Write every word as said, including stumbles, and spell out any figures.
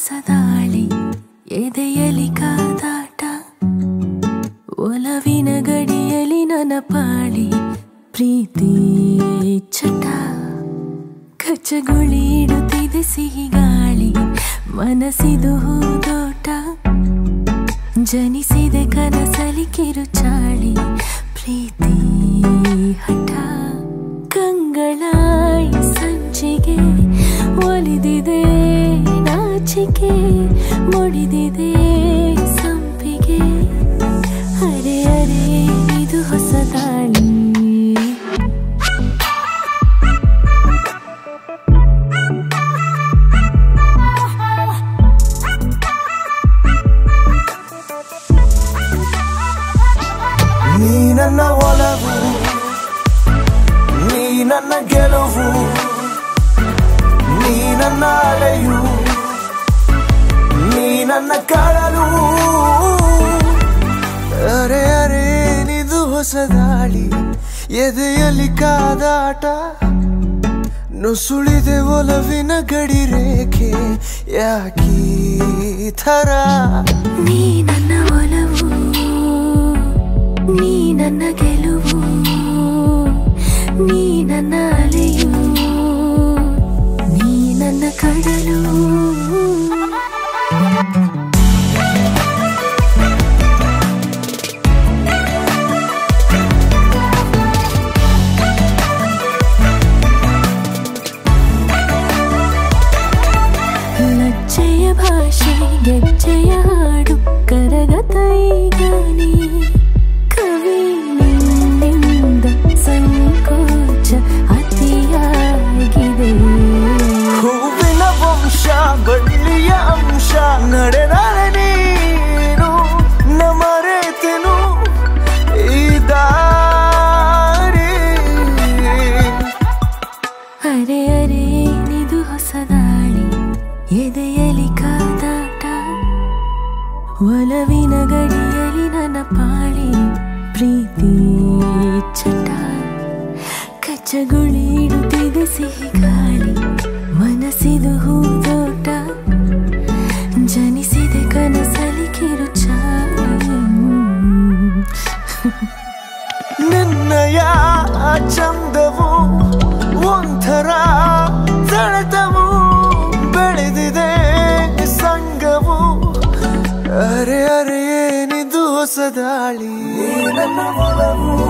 ಹೊಸದಾಳಿ ಎದೆಯಲಿ ಕಾದಾಟ ಒಲವಿನ ಗಡಿಯಲಿ ನನ್ನ ಪಾಳಿ ಪ್ರೀತಿ ಚಟ ಕಚ್ಚಗುಳಿ ಇಡುತ್ತಿದೆ ಸಿಹಿ ಗಾಳಿ ಮನಸ್ಸಿದು ಹೂದೋಟ ಜನಿಸಿದೆ ಕನಸಲಿ ಕಿರುಚಾಳಿ ಪ್ರೀತಿ ಹಠ ಕಂಗಳಾಯಿ ಸಂಚಿಗೆ ಒಲಿದಿದೆ ನಾಚಿಕೆ ಮುಡಿದಿದೆ ಸಂಪಿಗೆ ಅರೆ ಅರೆ ಇದು ಹೊಸದಾಳಿ ನೀ ನನ್ನ ಒಲವು ನೀ ನನ್ನ ಗೆಲುವು ನೀ ನನ್ನ ಅಲೆಯು ನೀ ನನ್ನ ಕಡಲು ಅರೆ ಅರೆ ನಿದು ಹೊಸದಾಳಿ ಎದೆಯಲ್ಲಿ ಕಾದಾಟ ನುಸುಳಿದೆ ಒಲವಿನ ಗಡಿ ರೇಖೆ ಯಾಕೀ ಥರ ನೀ ನನ್ನ ಒಲವು ನೀ ನನ್ನ ಗೆಲುವು ನೀ ನನ್ನ ಅಲೆಯು ನೀ ನನ್ನ ಕಡಲು ಲಜ್ಜೆಯ ಭಾಷೆ ಗೆಜ್ಜೆಯ ಹಾಡು ಕರಗತ ಈಗ ನೀ ಕವಿ ನಿನ್ನಿಂದ ಸಂಕೋಚ ಅತಿಯಾಗಿದೆ ಹೂವಿನ ವಂಶ ಬಳ್ಳಿಯ ಅಂಶ ನಡೆದರೆ ನೀನು ನಮರೆತೆನು ಈ ದಾರಿ ಅರೆ ಅರೆ ನಿದು ಹೊಸದಾಳಿ ಎದೆಯಲಿ ಕಾದಾಟ ಒಲವಿನ ಗಡಿಯಲಿ ನನ್ನ ಪಾಳಿ ಪ್ರೀತಿ ಚಟ ಕಚ್ಚಗುಳಿ ಇಡುತ್ತಿದೆ ಸಿಹಿ ಗಾಳಿ ಮನಸ್ಸಿದು ಹೂದೋಟ ಜನಿಸಿದೆ ಕನಸಲಿ ಕಿರುಚಾಳಿ ನಿನ್ನಯ ಚಂದವು ಒಂಥರ ಸೆಳೆತವು ಬೆಳೆದಿದೆ ಸಂಗವು ಅರೆ ಅರೆ ಏನಿದು ಹೊಸದಾಳಿ ನನ್ನ ಒಲವು